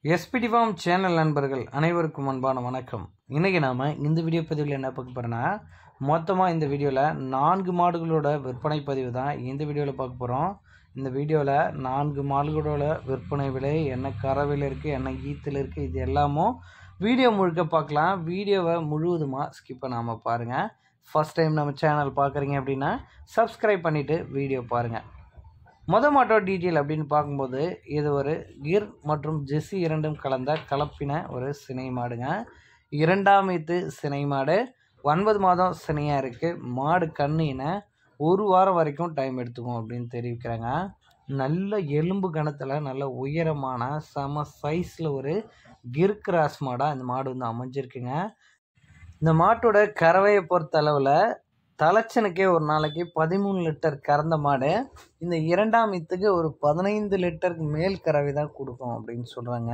SPD form channel நண்பர்கள் அனைவருக்கும் அன்பான வணக்கம். இன்றைக்கி நாம் இந்த வீடியோ பதிவில் என்ன பார்க்க போகிறோன்னா, மொத்தமாக இந்த வீடியோவில் 4 மாடுகளோட விற்பனை பதிவு தான் இந்த வீடியோவில் பார்க்க போகிறோம். இந்த வீடியோவில் 4 மாடுகளோட விற்பனை விலை, என்ன கறவையில் இருக்குது, என்ன ஈத்தில் இருக்குது, இது எல்லாமும் வீடியோ முழுக்க பார்க்கலாம். வீடியோவை முழுவதுமாக ஸ்கிப் பண்ணாமல் பாருங்கள். ஃபஸ்ட் டைம் நம்ம சேனல் பார்க்குறீங்க அப்படின்னா சப்ஸ்கிரைப் பண்ணிவிட்டு வீடியோ பாருங்கள். மாட்டோட டீட்டெயில் அப்படின்னு பார்க்கும்போது, இது ஒரு கிர் மற்றும் ஜெர்சி இரண்டும் கலந்த கலப்பின ஒரு சினை மாடுங்க. 2ஆம் ஈத்து சினை மாடு, 9 மாதம் சினையாக இருக்குது. மாடு கண்ணின 1 வாரம் வரைக்கும் டைம் எடுத்துக்கும் அப்படின்னு தெரிவிக்கிறாங்க. நல்ல எலும்பு கணத்தில் நல்ல உயரமான சம சைஸில் ஒரு கிர் கிராஸ் மாடாக இந்த மாடு வந்து அமைஞ்சிருக்குங்க. இந்த மாட்டோட கறவையை பொறுத்த அளவில் தலைச்சனுக்கே ஒரு நாளைக்கு 13 லிட்டர் கறந்த மாடு. இந்த 2ஆம் ஈத்துக்கு ஒரு 15 லிட்டருக்கு மேல் கறவை தான் கொடுக்கும் அப்படின்னு சொல்கிறாங்க.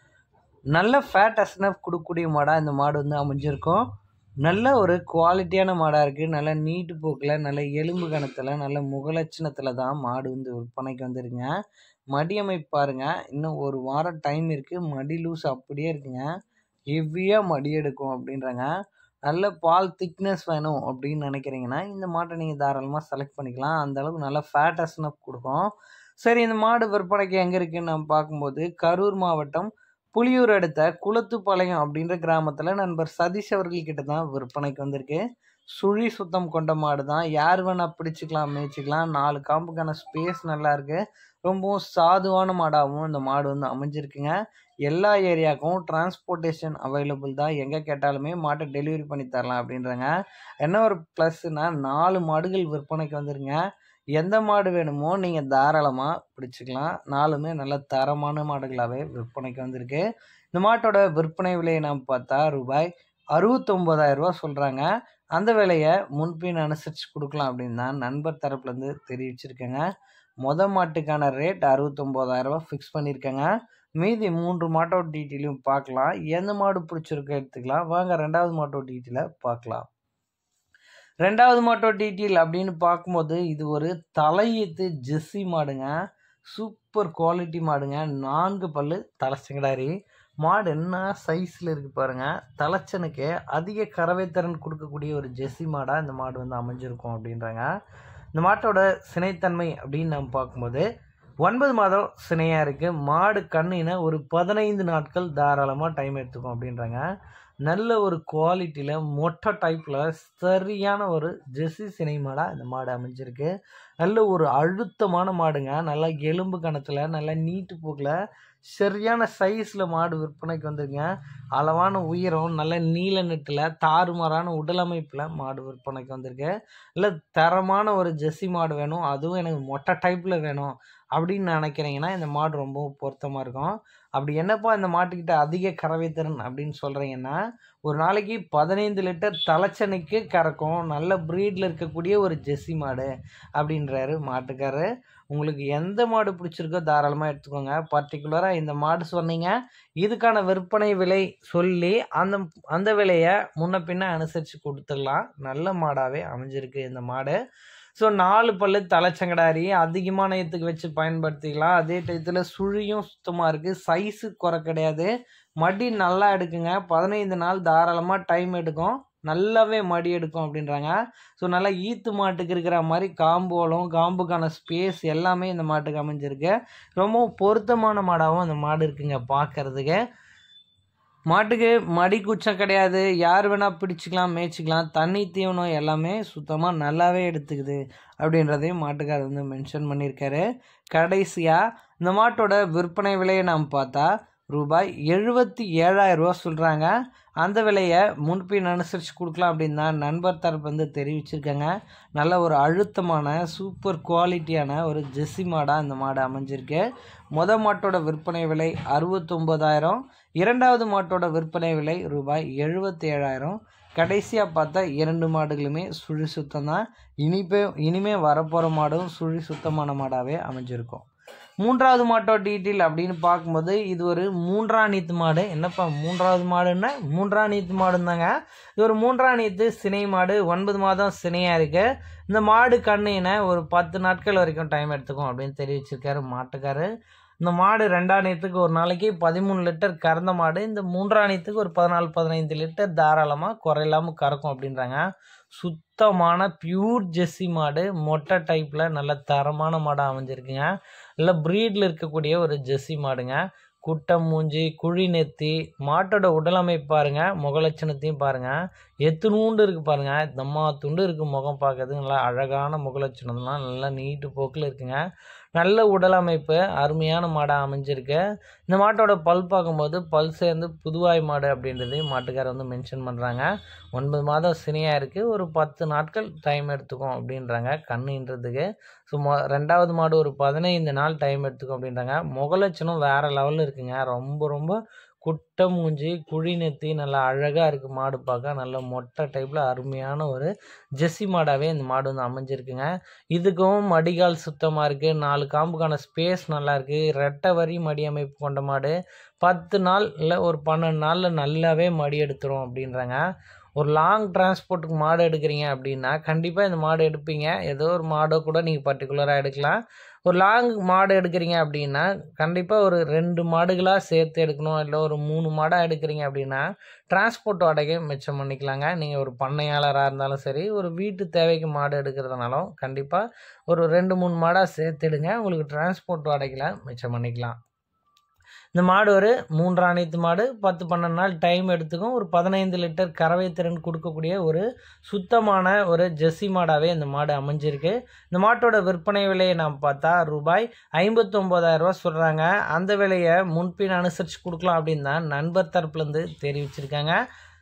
நல்ல ஃபேட் அஸ்னஃப் கொடுக்கக்கூடிய மாடாக இந்த மாடு வந்து அமைஞ்சிருக்கும். நல்ல ஒரு குவாலிட்டியான மாடாக இருக்குது. நல்ல நீட்டு போக்கில், நல்ல எலும்பு கணத்தில், நல்ல முகலட்சணத்தில் தான் மாடு வந்து விற்பனைக்கு வந்துருக்குங்க. மடி அமைப்பு பாருங்கள், இன்னும் 1 வாரம் டைம் இருக்குது. மடி லூஸ் அப்படியே இருக்குங்க. ஹெவியாக மடி எடுக்கும் அப்படின்றாங்க. நல்ல பால் திக்னஸ் வேணும் அப்படின்னு நினைக்கிறீங்கன்னா இந்த மாட்டை நீங்கள் தாராளமாக செலக்ட் பண்ணிக்கலாம். அந்தளவுக்கு நல்ல ஃபேட் அஸ்னப் கொடுக்கும். சரி, இந்த மாடு விற்பனைக்கு எங்கே இருக்குதுன்னு நம்ம பார்க்கும்போது, கரூர் மாவட்டம் புலியூர் அடுத்த குளத்துப்பாளையம் அப்படின்ற கிராமத்தில் நண்பர் சதீஷ் அவர்கள்கிட்ட தான் விற்பனைக்கு வந்திருக்கு. சுழி சுத்தம் கொண்ட மாடு தான். யார் வேணால் பிடிச்சிக்கலாம், மேய்ச்சிக்கலாம். 4 காம்புக்கான ஸ்பேஸ் நல்லா இருக்குது. ரொம்பவும் சாதுவான மாடாகவும் இந்த மாடு வந்து அமைஞ்சிருக்குங்க. எல்லா ஏரியாவுக்கும் டிரான்ஸ்போர்ட்டேஷன் அவைலபிள் தான். எங்கே கேட்டாலுமே மாட்டை டெலிவரி பண்ணி தரலாம் அப்படின்றாங்க. என்ன ஒரு ப்ளஸ்னால் 4 மாடுகள் விற்பனைக்கு வந்துருங்க. எந்த மாடு வேணுமோ நீங்கள் தாராளமாக பிடிச்சிக்கலாம். 4மே நல்ல தரமான மாடுகளாகவே விற்பனைக்கு வந்திருக்கு. இந்த மாட்டோட விற்பனை விலையை நாம் பார்த்தா ரூபாய் 69,000 சொல்கிறாங்க. அந்த விலையை முன்பின் அனுசரித்து கொடுக்கலாம் அப்படின்னு தான் நண்பர் தரப்புலேருந்து தெரிவிச்சிருக்கேங்க. மாட்டுக்கான ரேட் 69,000 ஃபிக்ஸ் பண்ணியிருக்கேங்க. மீதி 3 மாட்டோட டீட்டெயிலும் பார்க்கலாம். எந்த மாடு பிடிச்சிருக்கோ எடுத்துக்கலாம். வாங்க 2வது மாட்டோட டீட்டெயிலை பார்க்கலாம். 2வது மாட்டோட டீட்டெயில் அப்படின்னு பார்க்கும்போது, இது ஒரு தலையீத்து ஜெர்சி மாடுங்க. சூப்பர் குவாலிட்டி மாடுங்க. 4 பல்லு தலைச்சங்கடாரி மாடு. என்ன சைஸில் இருக்குது பாருங்கள். தலைச்சனுக்கு அதிக கறவை திறன் கொடுக்கக்கூடிய ஒரு ஜெர்சி மாடாக இந்த மாடு வந்து அமைஞ்சிருக்கும் அப்படின்றாங்க. இந்த மாட்டோட சினைத்தன்மை அப்படின்னு நம்ம பார்க்கும்போது 9 மாதம் சினையாக இருக்குது. மாடு கண்ணின ஒரு 15 நாட்கள் தாராளமாக டைம் எடுத்துக்கும் அப்படின்றாங்க. நல்ல ஒரு குவாலிட்டியில் மொட்டை டைப்பில் சரியான ஒரு ஜெர்சி சினை மாடாக இந்த மாடு அமைஞ்சிருக்கு. நல்ல ஒரு அழுத்தமான மாடுங்க. நல்லா எலும்பு கணத்தில், நல்லா நீட்டு போக்கில், சரியான சைஸில் மாடு விற்பனைக்கு வந்துருங்க. அளவான உயரம், நல்ல நீல நெட்டில், தாறுமாறான உடல் அமைப்பில் மாடு விற்பனைக்கு வந்திருக்கு. இல்லை தரமான ஒரு ஜெர்சி மாடு வேணும், அதுவும் எனக்கு மொட்டை டைப்பில் வேணும் அப்படின்னு நினைக்கிறீங்கன்னா இந்த மாடு ரொம்ப பொருத்தமாக இருக்கும். அப்படி என்னப்பா இந்த மாட்டுக்கிட்ட அதிக கறவை திறன் அப்படின்னு சொல்கிறீங்கன்னா, ஒரு நாளைக்கு 15 லிட்டர் தலைச்சனுக்கு கறக்கும். நல்ல ப்ரீடில் இருக்கக்கூடிய ஒரு ஜெர்சி மாடு அப்படின்றாரு மாட்டுக்காரர். உங்களுக்கு எந்த மாடு பிடிச்சிருக்கோ தாராளமாக எடுத்துக்கோங்க. பர்டிகுலராக இந்த மாடு சொன்னீங்க, இதுக்கான விற்பனை விலை சொல்லி அந்த விலையை முன்ன பின்ன அனுசரித்து கொடுத்துடலாம். நல்ல மாடாகவே அமைஞ்சிருக்கு இந்த மாடு. ஸோ 4 பல்லு தலைச்சங்கடாரி அதிகமான ஈத்துக்கு வச்சு பயன்படுத்திக்கலாம். அதே டயத்தில் சுழியும் சுத்தமாக இருக்குது. சைஸு குறை கிடையாது. மடி நல்லா எடுக்குங்க. 15 நாள் தாராளமாக டைம் எடுக்கும். நல்லாவே மடி எடுக்கும் அப்படின்றாங்க. ஸோ நல்லா ஈத்து மாட்டுக்கு இருக்கிற மாதிரி காம்போலும், காம்புக்கான ஸ்பேஸ் எல்லாமே இந்த மாட்டுக்கு அமைஞ்சிருக்கு. ரொம்பவும் பொருத்தமான மாடாகவும் அந்த மாடு இருக்குங்க பார்க்குறதுக்கு. மாட்டுக்கு மடி குச்சம் கிடையாது. யார் வேணால் பிடிச்சிக்கலாம், மேய்ச்சிக்கலாம். தண்ணி தீவனம் எல்லாமே சுத்தமாக நல்லாவே எடுத்துக்குது அப்படின்றதையும் மாட்டுக்காரர் வந்து மென்ஷன் பண்ணியிருக்காரு. கடைசியாக இந்த மாட்டோட விற்பனை விலையை நாம் பார்த்தா ரூபாய் 77,000 சொல்கிறாங்க. அந்த விலையை முன்பின் அனுசரித்து கொடுக்கலாம் அப்படின்னு தான் நண்பர் தரப்பு வந்து தெரிவிச்சிருக்காங்க. நல்ல ஒரு அழுத்தமான சூப்பர் குவாலிட்டியான ஒரு ஜெர்சி மாடாக இந்த மாடு அமைஞ்சிருக்கு. மாட்டோட விற்பனை விலை 69,000. 2வது மாட்டோட விற்பனை விலை ரூபாய் 77,000. கடைசியாக பார்த்தா 2 மாடுகளுமே சுழி சுத்தம் தான். இனிமே வரப்போகிற மாடும் சுழி சுத்தமான மாடாகவே அமைஞ்சிருக்கும். 3வது மாட்டோட டீட்டெயில் அப்படின்னு பார்க்கும்போது, இது ஒரு 3ஆம் ஈத்து மாடு. என்னப்பா 3வது மாடுன்னா 3ஆம் ஈத்து மாடுந்தாங்க. இது ஒரு 3ஆம் ஈத்து சினை மாடு. 9 மாதம் சினையாக இருக்குது. இந்த மாடு கண்ணின ஒரு 10 நாட்கள் வரைக்கும் டைம் எடுத்துக்கும் அப்படின்னு தெரிவிச்சிருக்காரு மாட்டுக்காரர். இந்த மாடு 2ஆணியத்துக்கு ஒரு நாளைக்கு 13 லிட்டர் கறந்த மாடு. இந்த 3ஆணியத்துக்கு ஒரு 14-15 லிட்டர் தாராளமாக குறையில்லாமல் கறக்கும் அப்படின்றாங்க. சுத்தமான பியூர் ஜெர்சி மாடு, மொட்டை டைப்பில் நல்ல தரமான மாடாக அமைஞ்சிருக்குங்க. நல்ல ப்ரீடில் இருக்கக்கூடிய ஒரு ஜெர்சி மாடுங்க. குட்டை மூஞ்சி, குழி நெத்தி, மாட்டோட உடலமைப்பு பாருங்கள், முகலட்சணத்தையும் பாருங்கள். எத்துணூண்டு இருக்குது பாருங்கள், தம்மா துண்டு இருக்குது முகம் பார்க்கறதுக்கு. நல்லா அழகான முகலட்சணம்லாம் நல்லா நீட்டு போக்கில் இருக்குங்க. நல்ல உடலமைப்பு, அருமையான மாடாக அமைஞ்சிருக்கு. இந்த மாட்டோட பல் பார்க்கும்போது பல் சேர்ந்து புதுவாய் மாடு அப்படின்றதையும் மாட்டுக்காரர் வந்து மென்ஷன் பண்ணுறாங்க. 9 மாதம் சினையாக இருக்குது, ஒரு 10 நாட்கள் டைம் எடுத்துக்கும் அப்படின்றாங்க கண்ணுன்றதுக்கு. ஸோ 2வது மாடு ஒரு 15 நாள் டைம் எடுத்துக்கும் அப்படின்றாங்க. முகலட்சணம் வேறு லெவலில் இருக்குங்க. ரொம்ப ரொம்ப குட்டை மூஞ்சி, குழி நெத்தி, நல்லா அழகாக இருக்குது மாடு பார்க்க. நல்ல மொட்டை டைப்பில் அருமையான ஒரு ஜெர்சி மாடாகவே இந்த மாடு வந்து அமைஞ்சிருக்குங்க. இதுக்கும் மடிகால் சுத்தமாக இருக்குது, 4 காம்புக்கான ஸ்பேஸ் நல்லாயிருக்கு, ரெட்டை வரி மடி அமைப்பு கொண்ட மாடு. 10 நாள் இல்லை ஒரு 12 நாளில் நல்லாவே மடி எடுத்துரும் அப்படின்றாங்க. ஒரு லாங் டிரான்ஸ்போர்ட்டுக்கு மாடு எடுக்கிறீங்க அப்படின்னா கண்டிப்பாக இந்த மாடு எடுப்பீங்க. ஏதோ ஒரு மாடோ கூட நீங்கள் பர்டிகுலராக எடுக்கலாம். ஒரு லாங் மாடு எடுக்கிறீங்க அப்படின்னா கண்டிப்பாக ஒரு 2 மாடுகளாக சேர்த்து எடுக்கணும். இல்லை ஒரு 3 மாடாக எடுக்கிறீங்க அப்படின்னா டிரான்ஸ்போர்ட் வாடகை மிச்சம் பண்ணிக்கலாங்க. நீங்கள் ஒரு பண்ணையாளராக இருந்தாலும் சரி, ஒரு வீட்டு தேவைக்கு மாடு எடுக்கிறதுனாலும் கண்டிப்பாக ஒரு 2-3 மாடாக சேர்த்துடுங்க. உங்களுக்கு டிரான்ஸ்போர்ட் வாடகையில் மிச்சம் பண்ணிக்கலாம். இந்த மாடு ஒரு 3ஆணியத்து மாடு, 10-12 நாள் டைம் எடுத்துக்கும். ஒரு 15 லிட்டர் கறவை திறன் கொடுக்கக்கூடிய ஒரு சுத்தமான ஒரு ஜெர்சி மாடாகவே இந்த மாடு அமைஞ்சிருக்கு. இந்த மாட்டோட விற்பனை விலையை நாம் பார்த்தா ரூபாய் 59,000 சொல்கிறாங்க. அந்த விலையை முன்பின் அனுசரித்து கொடுக்கலாம் அப்படின்னு தான் நண்பர் தரப்புலேருந்து தெரிவிச்சிருக்காங்க.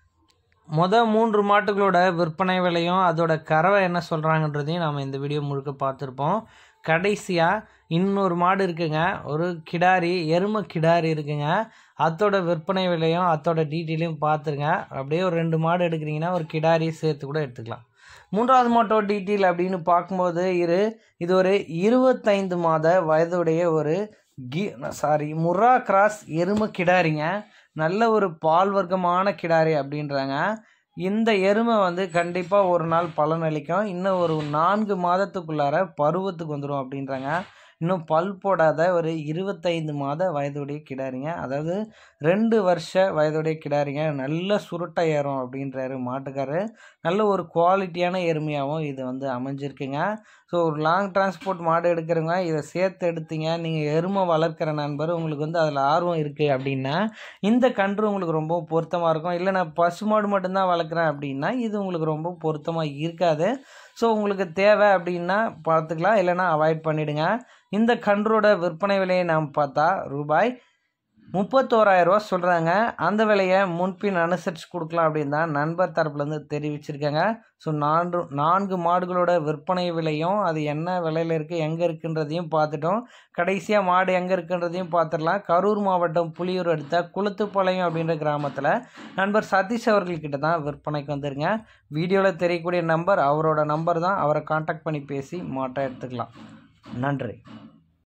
3 மாட்டுகளோட விற்பனை விலையும் அதோட கறவை என்ன சொல்கிறாங்கன்றதையும் நாம் இந்த வீடியோ முழுக்க பார்த்துருப்போம். கடைசியாக இன்னொரு மாடு இருக்குங்க, ஒரு கிடாரி, எருமை கிடாரி இருக்குங்க. அதோட விற்பனை விலையும் அதோட டீட்டெயிலையும் பார்த்துருங்க. அப்படியே ஒரு 2 மாடு எடுக்கிறீங்கன்னா ஒரு கிடாரி சேர்த்து கூட எடுத்துக்கலாம். 3வது மாட்டோட டீட்டெயில் அப்படின்னு பார்க்கும்போது இது ஒரு 25 மாத வயதுடைய ஒரு முர்ரா கிராஸ் எருமை கிடாரிங்க. நல்ல ஒரு பால் வர்க்கமான கிடாரி அப்படின்றாங்க. இந்த எருமை வந்து கண்டிப்பாக ஒரு நாள் பலன் அளிக்கும். இன்னும் ஒரு 4 மாதத்துக்குள்ளார பருவத்துக்கு வந்துடும் அப்படின்றாங்க. இன்னும் பல் போடாத ஒரு 25 மாத வயதுடைய கிடாரிங்க. அதாவது 2 வருஷ வயதுடைய கிடாரிங்க. நல்ல சுருட்டை ஏறும் அப்படின்றாரு மாட்டுக்காரர். நல்ல ஒரு குவாலிட்டியான எருமையாகவும் இது வந்து அமைஞ்சிருக்குங்க. ஸோ ஒரு லாங் டிரான்ஸ்போர்ட் மாடு எடுக்கிறவங்க இதை சேர்த்து எடுத்தீங்க, நீங்கள் எருமை வளர்க்குற நண்பர், உங்களுக்கு வந்து அதில் ஆர்வம் இருக்குது அப்படின்னா இந்த கன்று உங்களுக்கு ரொம்ப பொருத்தமாக இருக்கும். இல்லை நான் பசு மாடு மட்டும்தான் வளர்க்குறேன் அப்படின்னா இது உங்களுக்கு ரொம்ப பொருத்தமாக இருக்காது. ஸோ உங்களுக்கு தேவை அப்படின்னா பார்த்துக்கலாம், இல்லைனா அவாய்ட் பண்ணிவிடுங்க. இந்த கன்றோட விற்பனை விலையை நாம் பார்த்தா ரூபாய் 31,000 சொல்கிறாங்க. அந்த விலையை முன்பின் அனுசரித்து கொடுக்கலாம் அப்படின்னு தான் நண்பர் தரப்புலேருந்து தெரிவிச்சிருக்காங்க. ஸோ 4 மாடுகளோட விற்பனை விலையும் அது என்ன விலையில் இருக்குது, எங்கே இருக்குன்றதையும் பார்த்துட்டோம். கடைசியாக மாடு எங்கே இருக்குன்றதையும் பார்த்துடலாம். கரூர் மாவட்டம் புலியூர் அடுத்த குளத்துப்பாளையம் அப்படின்ற கிராமத்தில் நண்பர் சதீஷ் அவர்கள்கிட்ட தான் விற்பனைக்கு வந்துருங்க. வீடியோவில் தெரியக்கூடிய நம்பர் அவரோட நம்பர் தான். அவரை கான்டாக்ட் பண்ணி பேசி மாட்டை எடுத்துக்கலாம். நன்றி.